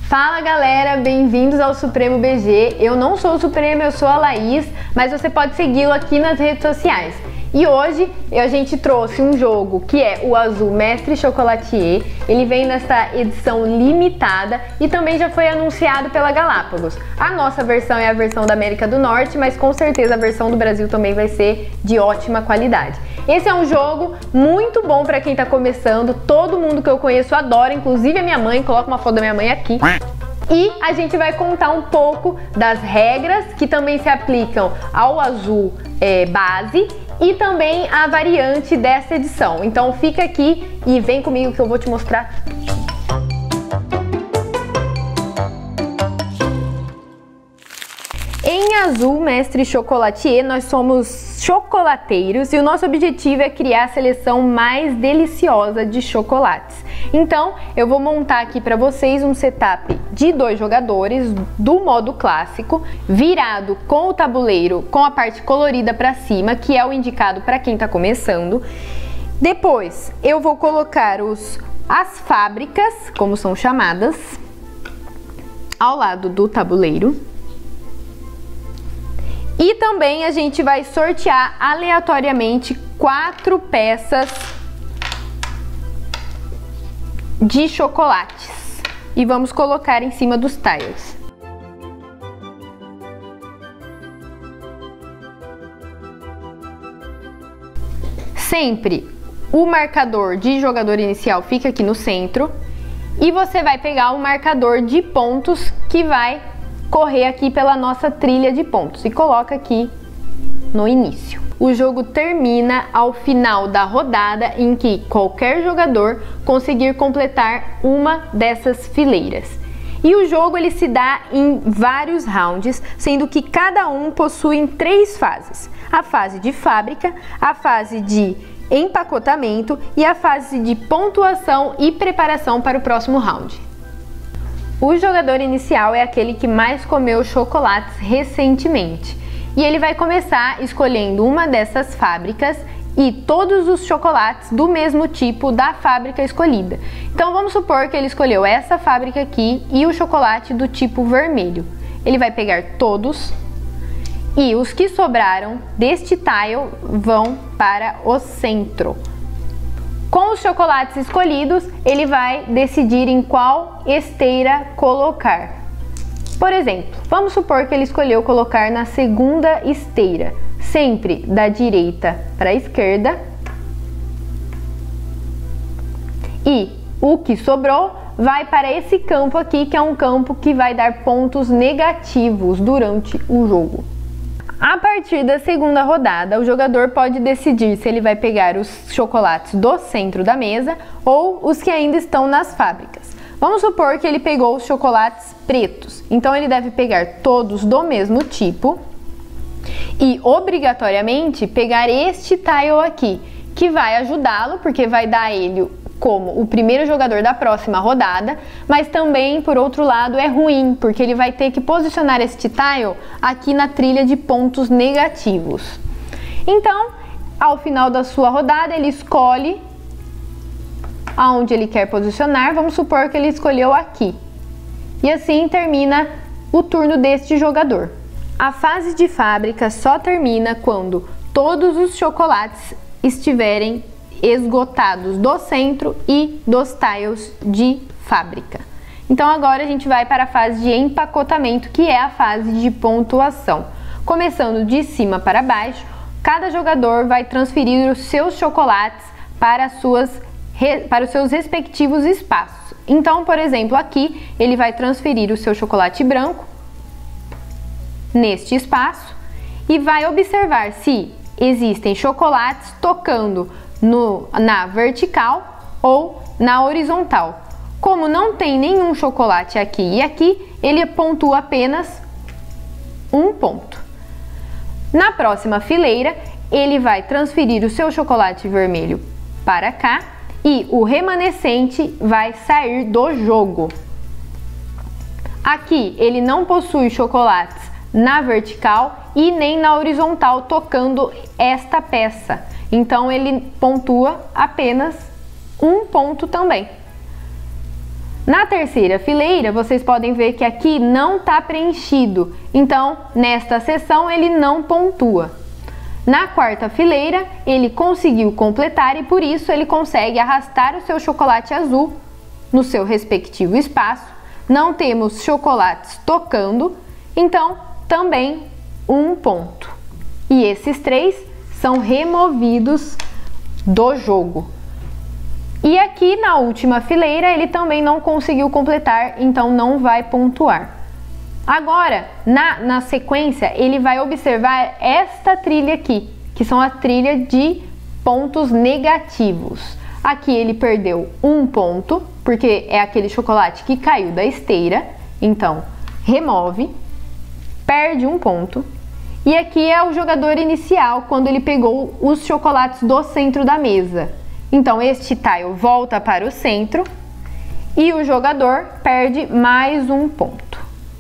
Fala galera, bem-vindos ao Supremo BG. Eu não sou o Supremo, eu sou a Laís, mas você pode segui-lo aqui nas redes sociais. E hoje a gente trouxe um jogo que é o Azul Mestre Chocolatier. Ele vem nessa edição limitada e também já foi anunciado pela Galápagos. A nossa versão é a versão da América do Norte, mas com certeza a versão do Brasil também vai ser de ótima qualidade. Esse é um jogo muito bom para quem tá começando. Todo mundo que eu conheço adora, inclusive a minha mãe. Coloca uma foto da minha mãe aqui. E a gente vai contar um pouco das regras que também se aplicam ao azul base e também a variante dessa edição. Então fica aqui e vem comigo que eu vou te mostrar. Em Azul Mestre Chocolatier, nós somos chocolateiros e o nosso objetivo é criar a seleção mais deliciosa de chocolates. Então, eu vou montar aqui para vocês um setup de 2 jogadores do modo clássico, virado com o tabuleiro com a parte colorida para cima, que é o indicado para quem está começando. Depois, eu vou colocar as fábricas, como são chamadas, ao lado do tabuleiro. E também a gente vai sortear aleatoriamente 4 peças de chocolates e vamos colocar em cima dos tiles. Sempre o marcador de jogador inicial fica aqui no centro e você vai pegar o marcador de pontos que vai correr aqui pela nossa trilha de pontos e coloca aqui no início. O jogo termina ao final da rodada em que qualquer jogador conseguir completar uma dessas fileiras. E o jogo ele se dá em vários rounds, sendo que cada um possui 3 fases. A fase de fábrica, a fase de empacotamento e a fase de pontuação e preparação para o próximo round. O jogador inicial é aquele que mais comeu chocolates recentemente. E ele vai começar escolhendo uma dessas fábricas e todos os chocolates do mesmo tipo da fábrica escolhida. Então vamos supor que ele escolheu essa fábrica aqui e o chocolate do tipo vermelho. Ele vai pegar todos e os que sobraram deste tile vão para o centro. Com os chocolates escolhidos, ele vai decidir em qual esteira colocar. Por exemplo, vamos supor que ele escolheu colocar na segunda esteira, sempre da direita para a esquerda. E o que sobrou vai para esse campo aqui, que é um campo que vai dar pontos negativos durante o jogo. A partir da segunda rodada, o jogador pode decidir se ele vai pegar os chocolates do centro da mesa ou os que ainda estão nas fábricas. Vamos supor que ele pegou os chocolates pretos, então ele deve pegar todos do mesmo tipo e obrigatoriamente pegar este tile aqui, que vai ajudá-lo porque vai dar a ele como o primeiro jogador da próxima rodada, mas também, por outro lado, é ruim, porque ele vai ter que posicionar este tile aqui na trilha de pontos negativos. Então, ao final da sua rodada, ele escolhe aonde ele quer posicionar. Vamos supor que ele escolheu aqui. E assim termina o turno deste jogador. A fase de fábrica só termina quando todos os chocolates estiverem esgotados do centro e dos tiles de fábrica. Então agora a gente vai para a fase de empacotamento, que é a fase de pontuação. Começando de cima para baixo, cada jogador vai transferir os seus chocolates para os seus respectivos espaços. Então, por exemplo, aqui ele vai transferir o seu chocolate branco neste espaço e vai observar se existem chocolates tocando na vertical ou na horizontal. Como não tem nenhum chocolate aqui e aqui, ele pontua apenas 1 ponto. Na próxima fileira, ele vai transferir o seu chocolate vermelho para cá e o remanescente vai sair do jogo. Aqui ele não possui chocolates na vertical e nem na horizontal tocando esta peça. Então ele pontua apenas 1 ponto também. Na terceira fileira, vocês podem ver que aqui não está preenchido, então nesta seção ele não pontua. Na quarta fileira, ele conseguiu completar e por isso ele consegue arrastar o seu chocolate azul no seu respectivo espaço. Não temos chocolates tocando, então também 1 ponto. E esses 3 são removidos do jogo. E aqui na última fileira ele também não conseguiu completar, então não vai pontuar. Agora, na sequência, ele vai observar esta trilha aqui, que são a trilha de pontos negativos. Aqui ele perdeu 1 ponto, porque é aquele chocolate que caiu da esteira, então remove, perde 1 ponto. E aqui é o jogador inicial, quando ele pegou os chocolates do centro da mesa. Então este tile volta para o centro e o jogador perde mais 1 ponto.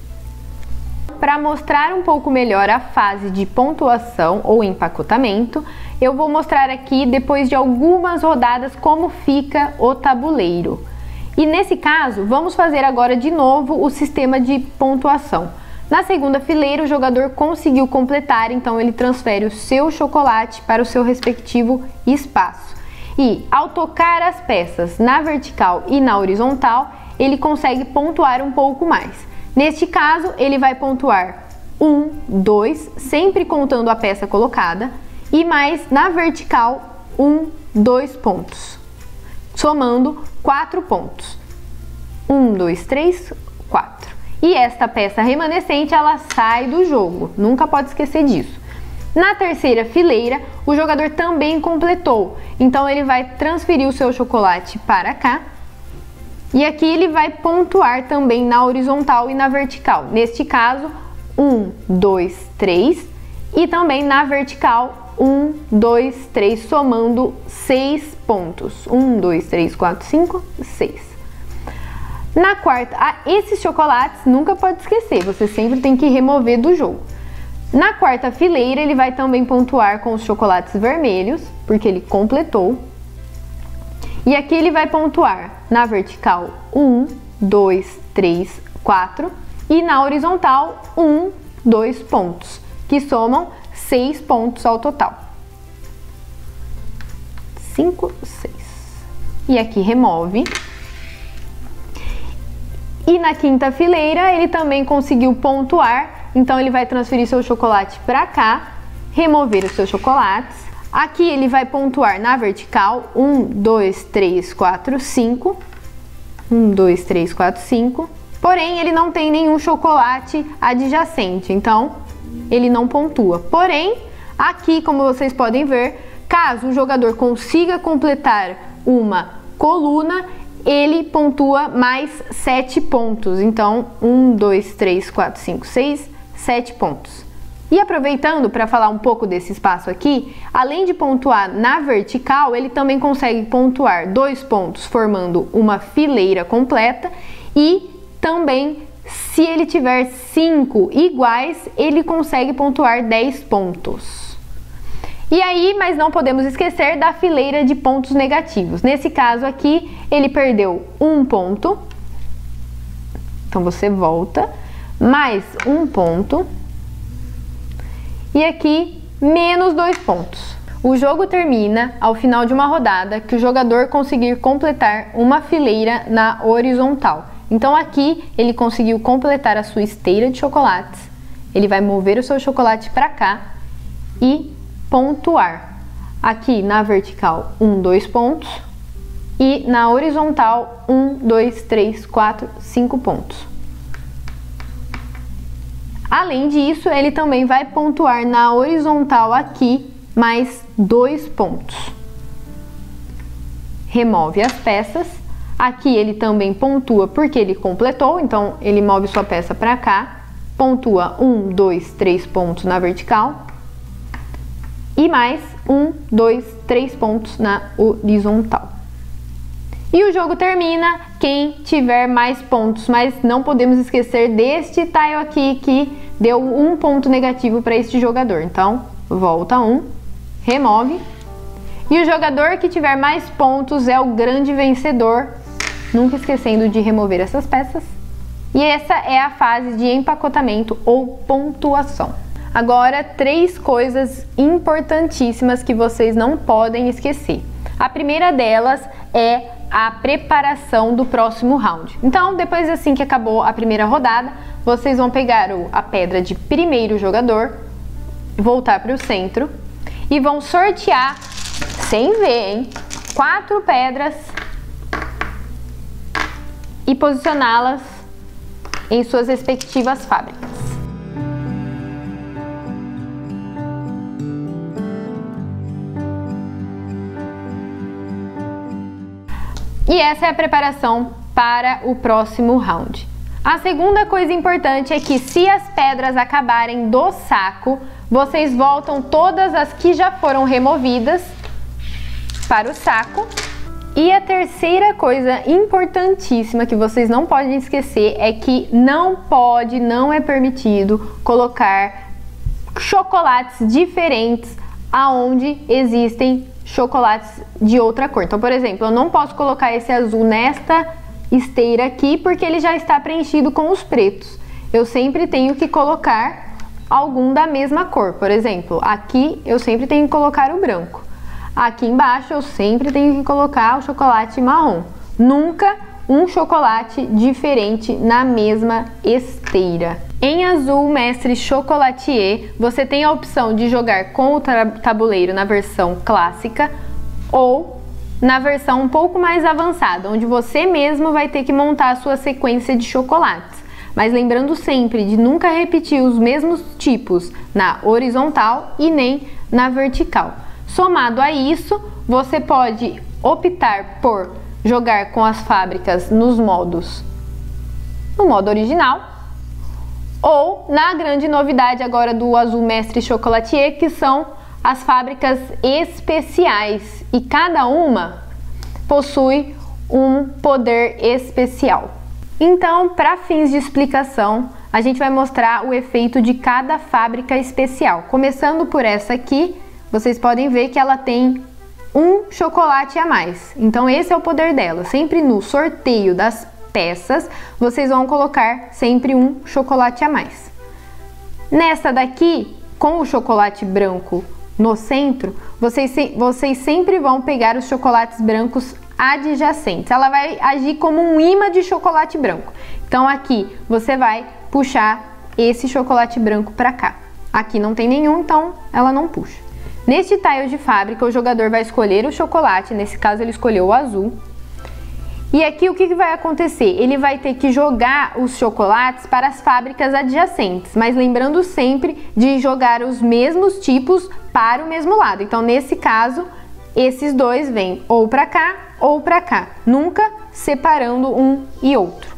Para mostrar um pouco melhor a fase de pontuação ou empacotamento, eu vou mostrar aqui, depois de algumas rodadas, como fica o tabuleiro. E nesse caso, vamos fazer agora de novo o sistema de pontuação. Na segunda fileira, o jogador conseguiu completar, então ele transfere o seu chocolate para o seu respectivo espaço. E ao tocar as peças na vertical e na horizontal, ele consegue pontuar um pouco mais. Neste caso, ele vai pontuar 1, 2, sempre contando a peça colocada, e mais na vertical 1, 2 pontos, somando 4 pontos. 1, 2, 3, 4. E esta peça remanescente, ela sai do jogo, nunca pode esquecer disso. Na terceira fileira, o jogador também completou, então ele vai transferir o seu chocolate para cá. E aqui ele vai pontuar também na horizontal e na vertical. Neste caso, 1, 2, 3. E também na vertical, 1, 2, 3, somando 6 pontos. 1, 2, 3, 4, 5, 6. Na quarta, esses chocolates nunca pode esquecer, você sempre tem que remover do jogo. Na quarta fileira, ele vai também pontuar com os chocolates vermelhos, porque ele completou. E aqui ele vai pontuar na vertical 1, 2, 3, 4 e na horizontal 1, 2 pontos, que somam 6 pontos ao total. 5, 6. E aqui remove. E na quinta fileira ele também conseguiu pontuar, então ele vai transferir seu chocolate para cá, remover os seus chocolates. Aqui ele vai pontuar na vertical 1, 2, 3, 4, 5. 1, 2, 3, 4, 5. Porém, ele não tem nenhum chocolate adjacente, então ele não pontua. Porém, aqui, como vocês podem ver, caso o jogador consiga completar uma coluna, ele pontua mais 7 pontos. Então, 1, 2, 3, 4, 5, 6, 7 pontos. E aproveitando para falar um pouco desse espaço aqui, além de pontuar na vertical, ele também consegue pontuar 2 pontos formando uma fileira completa e também, se ele tiver 5 iguais, ele consegue pontuar 10 pontos. E aí, mas não podemos esquecer da fileira de pontos negativos. Nesse caso aqui, ele perdeu 1 ponto. Então você volta, mais 1 ponto. E aqui, menos 2 pontos. O jogo termina ao final de uma rodada que o jogador conseguir completar uma fileira na horizontal. Então aqui ele conseguiu completar a sua esteira de chocolates. Ele vai mover o seu chocolate para cá e pontuar. Aqui na vertical 1, 2 pontos e na horizontal 1, 2, 3, 4, 5 pontos. Além disso, ele também vai pontuar na horizontal aqui mais 2 pontos. Remove as peças. Aqui ele também pontua porque ele completou, então ele move sua peça para cá, pontua 1, 2, 3 pontos na vertical e mais 1, 2, 3 pontos na horizontal. E o jogo termina quem tiver mais pontos, mas não podemos esquecer deste tile aqui que deu 1 ponto negativo para este jogador. Então, volta 1, remove. E o jogador que tiver mais pontos é o grande vencedor nunca esquecendo de remover essas peças. E essa é a fase de empacotamento ou pontuação. Agora, 3 coisas importantíssimas que vocês não podem esquecer. A primeira delas é a preparação do próximo round. Então, depois assim que acabou a primeira rodada, vocês vão pegar a pedra de primeiro jogador, voltar para o centro e vão sortear, sem ver, hein, 4 pedras e posicioná-las em suas respectivas fábricas. E essa é a preparação para o próximo round. A segunda coisa importante é que se as pedras acabarem do saco, vocês voltam todas as que já foram removidas para o saco. E a terceira coisa importantíssima que vocês não podem esquecer é que não é permitido colocar chocolates diferentes aonde existem chocolates de outra cor. Então, por exemplo, eu não posso colocar esse azul nesta esteira aqui porque ele já está preenchido com os pretos. Eu sempre tenho que colocar algum da mesma cor. Por exemplo, aqui eu sempre tenho que colocar o branco. Aqui embaixo eu sempre tenho que colocar o chocolate marrom. Nunca um chocolate diferente na mesma esteira. Em Azul Mestre Chocolatier, você tem a opção de jogar com o tabuleiro na versão clássica ou na versão um pouco mais avançada, onde você mesmo vai ter que montar a sua sequência de chocolates. Mas lembrando sempre de nunca repetir os mesmos tipos na horizontal e nem na vertical. Somado a isso, você pode optar por jogar com as fábricas no modo original, ou na grande novidade agora do Azul Mestre Chocolatier, que são as fábricas especiais, e cada uma possui um poder especial. Então, para fins de explicação, a gente vai mostrar o efeito de cada fábrica especial. Começando por essa aqui, vocês podem ver que ela tem um chocolate a mais. Então esse é o poder dela. Sempre no sorteio das peças, vocês vão colocar sempre um chocolate a mais. Nessa daqui, com o chocolate branco no centro, vocês sempre vão pegar os chocolates brancos adjacentes. Ela vai agir como um imã de chocolate branco. Então aqui você vai puxar esse chocolate branco para cá. Aqui não tem nenhum, então ela não puxa. Neste tile de fábrica, o jogador vai escolher o chocolate, nesse caso ele escolheu o azul. E aqui o que vai acontecer? Ele vai ter que jogar os chocolates para as fábricas adjacentes, mas lembrando sempre de jogar os mesmos tipos para o mesmo lado. Então nesse caso, esses dois vêm ou para cá ou para cá, nunca separando um e outro.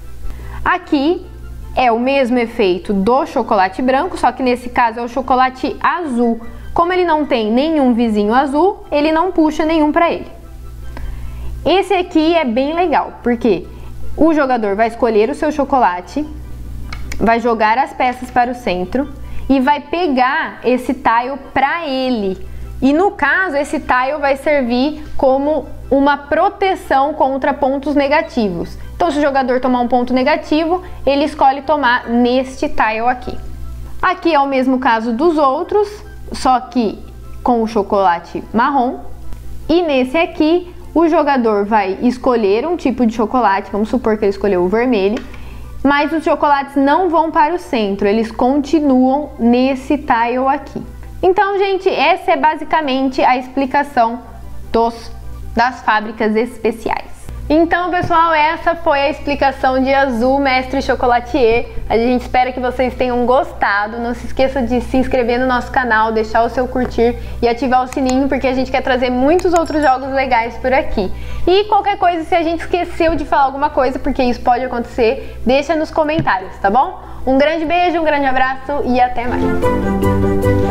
Aqui é o mesmo efeito do chocolate branco, só que nesse caso é o chocolate azul. Como ele não tem nenhum vizinho azul, ele não puxa nenhum para ele. Esse aqui é bem legal, porque o jogador vai escolher o seu chocolate, vai jogar as peças para o centro e vai pegar esse tile para ele. E no caso, esse tile vai servir como uma proteção contra pontos negativos. Então, se o jogador tomar um ponto negativo, ele escolhe tomar neste tile aqui. Aqui é o mesmo caso dos outros, só que com o chocolate marrom. E nesse aqui, o jogador vai escolher um tipo de chocolate, vamos supor que ele escolheu o vermelho, mas os chocolates não vão para o centro, eles continuam nesse tile aqui. Então, gente, essa é basicamente a explicação das fábricas especiais. Então, pessoal, essa foi a explicação de Azul Mestre Chocolatier. A gente espera que vocês tenham gostado. Não se esqueça de se inscrever no nosso canal, deixar o seu curtir e ativar o sininho, porque a gente quer trazer muitos outros jogos legais por aqui. E qualquer coisa, se a gente esqueceu de falar alguma coisa, porque isso pode acontecer, deixa nos comentários, tá bom? Um grande beijo, um grande abraço e até mais!